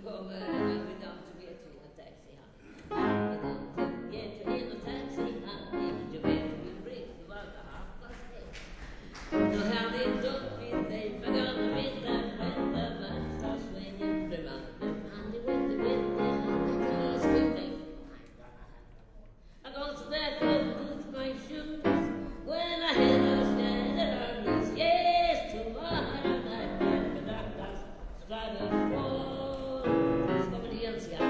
kommer vi dem så vet vi en taxi han. Vi dem så ger till in och taxi han. Du vet hur britt var det haftas det. Då hade inte upp vid dig för gamla vita skända värsta svängen privaten. Han det vet du vet det han är kastning. I go to that boots my shoes when I hit a standard armies. Yes, tomorrow night the doctors struggle for obediencia.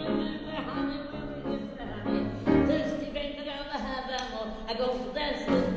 I go to dance.